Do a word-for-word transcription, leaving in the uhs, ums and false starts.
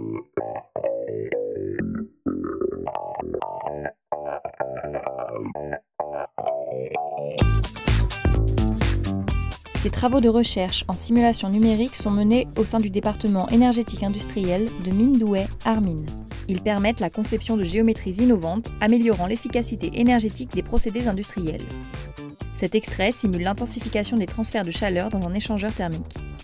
Ces travaux de recherche en simulation numérique sont menés au sein du département énergétique industriel de Mindouai Armin. Ils permettent la conception de géométries innovantes, améliorant l'efficacité énergétique des procédés industriels. Cet extrait simule l'intensification des transferts de chaleur dans un échangeur thermique.